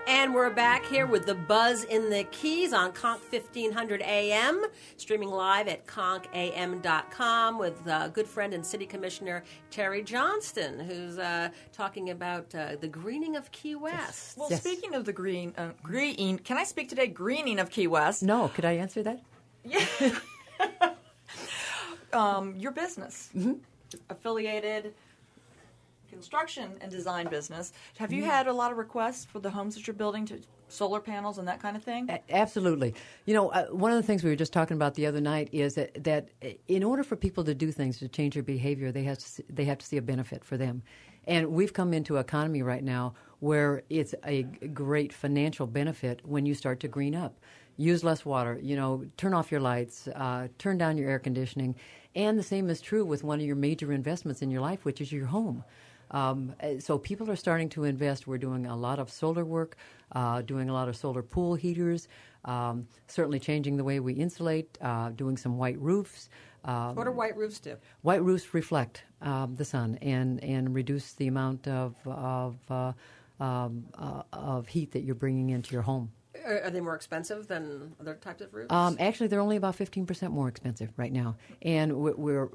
And we're back here with the Buzz in the Keys on Conch 1500 AM, streaming live at concham.com with good friend and City Commissioner Terry Johnston, who's talking about the greening of Key West. Well, speaking of the green, can I speak today? Greening of Key West. No, could I answer that? Yeah. Your business, affiliated construction and design business. Have you had a lot of requests for the homes that you're building to solar panels and that kind of thing? Absolutely. You know, one of the things we were just talking about the other night is that in order for people to do things, to change their behavior, they have to see a benefit for them. And we've come into an economy right now where it's a great financial benefit when you start to green up. Use less water, turn off your lights, turn down your air conditioning. And the same is true with one of your major investments in your life, which is your home. So people are starting to invest. We're doing a lot of solar work, doing a lot of solar pool heaters, certainly changing the way we insulate, doing some white roofs. What do white roofs do? White roofs reflect the sun and reduce the amount of heat that you're bringing into your home. Are they more expensive than other types of roofs? Actually, they're only about 15% more expensive right now. And we're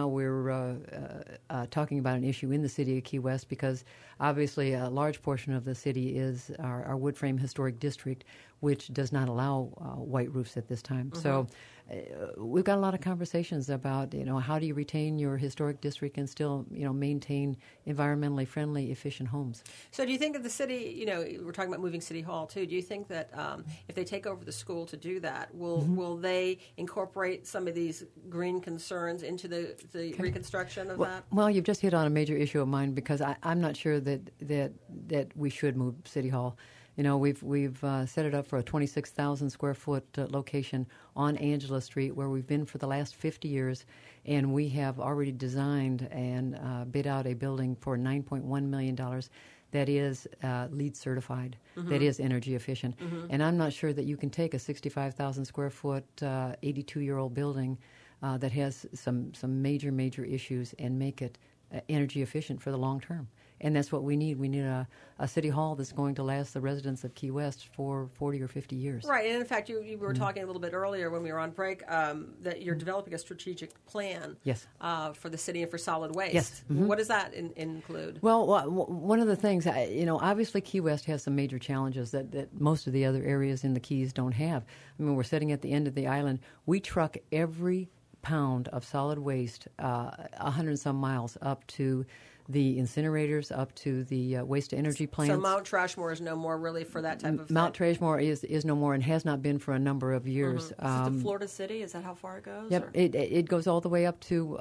talking about an issue in the city of Key West because obviously a large portion of the city is our wood frame historic district, which does not allow white roofs at this time. Mm-hmm. So we've got a lot of conversations about, how do you retain your historic district and still, maintain environmentally friendly, efficient homes. So do you think that the city, we're talking about moving City Hall too, do you think that if they take over the school to do that, will they incorporate some of these green concerns into the reconstruction of that? Well, you've just hit on a major issue of mine because I'm not sure that we should move City Hall. We've set it up for a 26,000 square foot location on Angela Street where we've been for the last 50 years, and we have already designed and bid out a building for $9.1 million that is LEED certified, that is energy efficient. Mm-hmm. And I'm not sure that you can take a 65,000 square foot, 82-year-old building that has some major, major issues and make it energy efficient for the long term. And that's what we need. We need a city hall that's going to last the residents of Key West for 40 or 50 years. Right. And in fact, you were talking a little bit earlier when we were on break that you're developing a strategic plan for the city and for solid waste. Yes. Mm-hmm. What does that include? Well, one of the things, obviously Key West has some major challenges that most of the other areas in the Keys don't have. I mean, we're sitting at the end of the island. We truck every pound of solid waste 100 and some miles up to the incinerators, up to the waste-to-energy plants. So Mount Trashmore is no more really for that type of Mount Trashmore is no more and has not been for a number of years. Mm-hmm. Is it to Florida City? Is that how far it goes? Yep, it goes all the way up to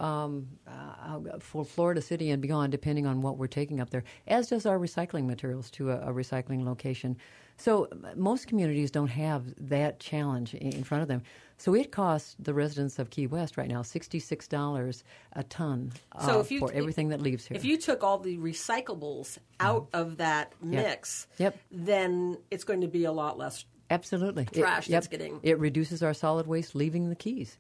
for Florida City and beyond, depending on what we're taking up there, as does our recycling materials to a recycling location. So most communities don't have that challenge in front of them. So it costs the residents of Key West right now $66 a ton for everything that leaves here. If you took all the recyclables out of that mix, then it's going to be a lot less absolutely trash that's getting. It reduces our solid waste leaving the Keys.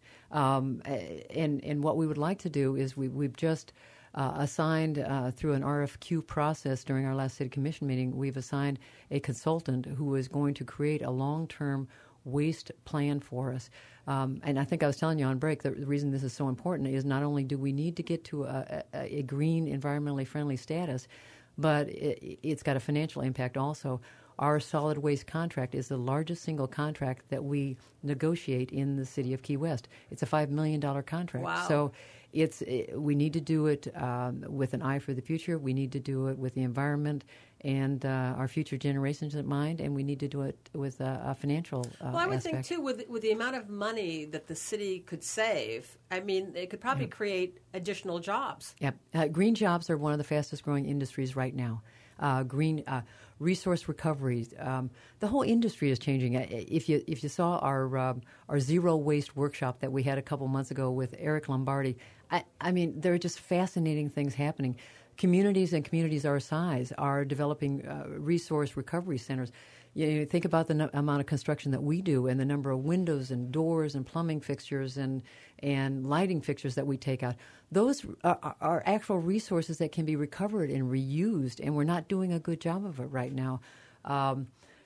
And what we would like to do is we've just assigned through an RFQ process during our last city commission meeting, we've assigned a consultant who is going to create a long-term waste plan for us. And I think I was telling you on break, the reason this is so important is not only do we need to get to a green, environmentally friendly status, but it's got a financial impact also. Our solid waste contract is the largest single contract that we negotiate in the city of Key West. It's a $5 million contract. Wow. So we need to do it with an eye for the future. We need to do it with the environment and our future generations in mind, and we need to do it with a financial Well, I would aspect. think, too, with the amount of money that the city could save, I mean, it could probably create additional jobs. Yep. Green jobs are one of the fastest growing industries right now. Green resource recovery. The whole industry is changing. If you saw our zero waste workshop that we had a couple months ago with Eric Lombardi, I mean, there are just fascinating things happening. Communities and communities our size are developing resource recovery centers. You think about the amount of construction that we do and the number of windows and doors and plumbing fixtures and lighting fixtures that we take out. Those are actual resources that can be recovered and reused, and we're not doing a good job of it right now.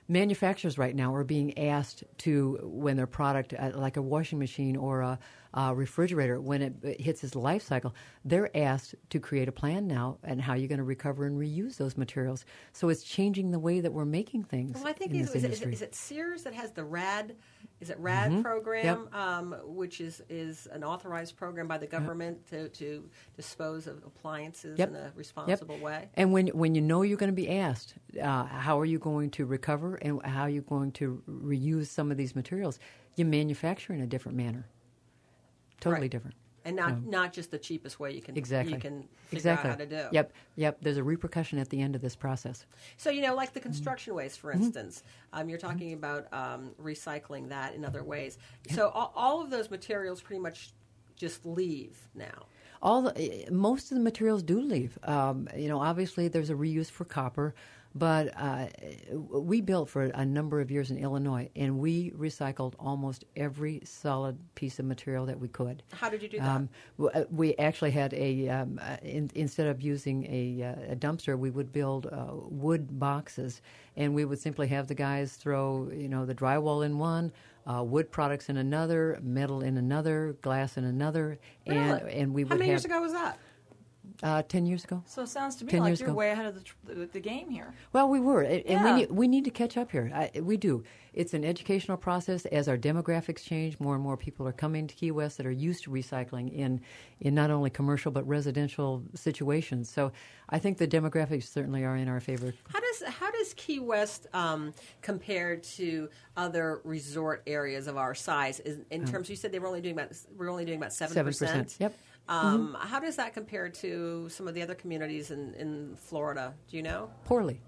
manufacturers right now are being asked to, when their product, like a washing machine or a refrigerator, when it hits its life cycle, they're asked to create a plan now and how you're going to recover and reuse those materials. So it's changing the way that we're making things. Well, I think in this industry. is it Sears that has the RAD? Is it RAD program, which is an authorized program by the government to dispose of appliances in a responsible way? And when you know you're going to be asked, how are you going to recover and how are you going to reuse some of these materials, you manufacture in a different manner. Totally different. And not just the cheapest way you can figure out how to do. Yep. There's a repercussion at the end of this process. So, like the construction waste, for instance, you're talking about recycling that in other ways. So all of those materials pretty much just leave now. Most of the materials do leave. Obviously there's a reuse for copper, but we built for a number of years in Illinois, and we recycled almost every solid piece of material that we could. How did you do that? We actually had instead of using a dumpster, we would build wood boxes, and we would simply have the guys throw, the drywall in one, wood products in another, metal in another, glass in another, and we would. How many years ago was that? 10 years ago. So it sounds to me like you're way ahead of the game here. Well, we were, and we need to catch up here. We do. It's an educational process. As our demographics change, more and more people are coming to Key West that are used to recycling in not only commercial but residential situations. So I think the demographics certainly are in our favor. How does Key West compare to other resort areas of our size in terms? You said we're only doing about 7%. Yep. How does that compare to some of the other communities in Florida? Do you know? Poorly.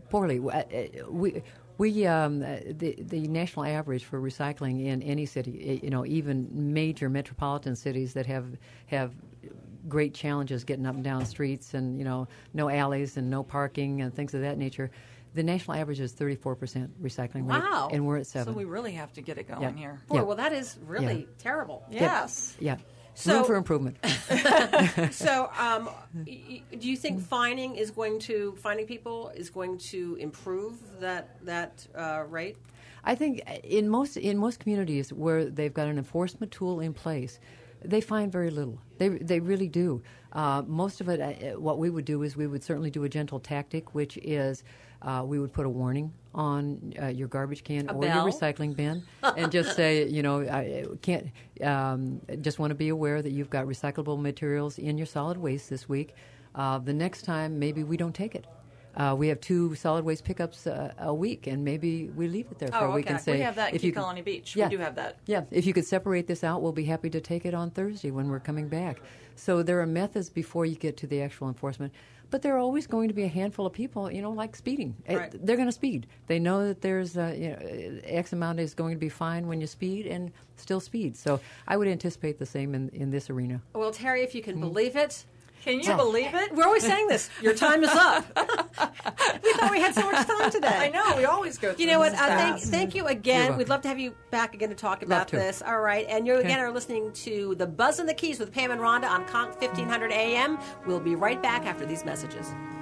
The national average for recycling in any city, even major metropolitan cities that have great challenges getting up and down streets and no alleys and no parking and things of that nature. The national average is 34% recycling rate. Wow. And we're at 7%. So we really have to get it going here. Boy, well, that is really terrible. Yes. Yeah. Room for improvement. So, do you think finding people is going to improve that rate? I think in most communities where they've got an enforcement tool in place, they find very little. They really do. Most of it, what we would do is we would certainly do a gentle tactic, which is we would put a warning on your garbage can or your recycling bin, and just say, I can't. Just want to be aware that you've got recyclable materials in your solid waste this week. The next time, maybe we don't take it. We have 2 solid waste pickups a week, and maybe we leave it there for a week and say, we have that in Key Colony Beach. We do have that. Yeah, if you could separate this out, we'll be happy to take it on Thursday when we're coming back. So there are methods before you get to the actual enforcement. But there are always going to be a handful of people, like speeding. Right. They're going to speed. They know that there's X amount is going to be fine when you speed, and still speed. So I would anticipate the same in this arena. Well, Terry, if you can believe it. Can you believe it? We're always saying this. Your time is up. We thought we had so much time today. I know. We always go through You know what? fast. Thank you again. We'd love to have you back again to talk about this. All right. And you again are listening to The Buzz in the Keys with Pam and Rhonda on Conch 1500 AM. We'll be right back after these messages.